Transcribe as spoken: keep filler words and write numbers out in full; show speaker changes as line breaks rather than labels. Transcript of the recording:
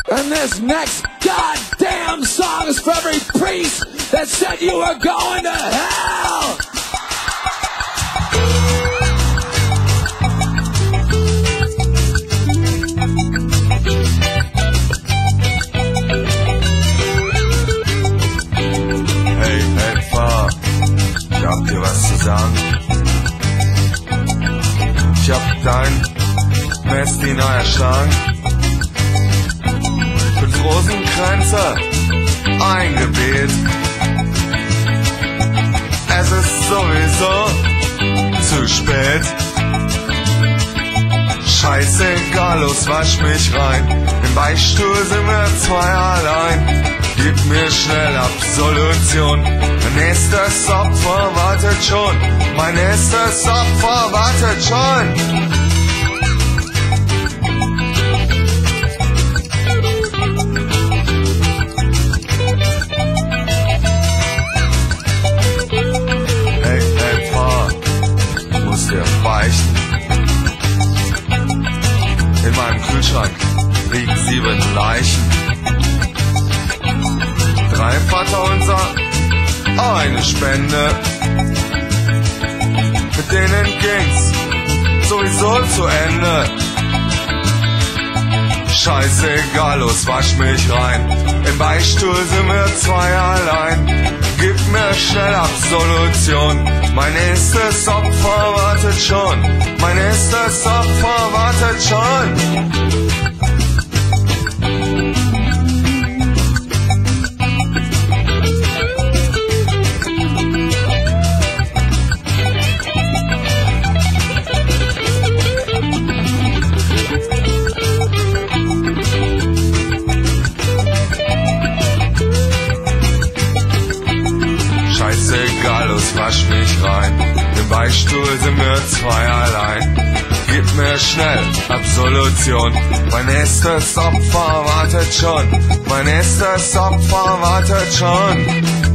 And this next goddamn song is for every priest that said you were going to hell!
Hey, Helfer, ich hab dir was zu sagen. Ich hab dein Messdiener erschlagen. Fünf Rosenkränze, ein Gebet. Es ist sowieso zu spät. Scheißegal, los wasch mich rein. Im Beichtstuhl sind wir zwei allein. Gib mir schnell Absolution. Mein nächstes Opfer wartet schon. Mein nächstes Opfer wartet schon. Hey, hey, Pfarrer, ich muss dir beichten. In meinem Kühlschrank liegen sieben Leichen. Drei Vaterunser, eine Spende. Mit denen ging's sowieso zu Ende. Scheißegal, los wasch mich rein. Im Beichtstuhl sind wir zwei allein. Gib mir schnell Absolution. Mein nächstes Opfer wartet schon. Mein nächstes Opfer wartet schon. Scheißegal, los wasch mich rein. Im Beichtstuhl sind wir zwei allein. Gib mir schnell Absolution. Mein nächstes Opfer wartet schon. Mein nächstes Opfer wartet schon.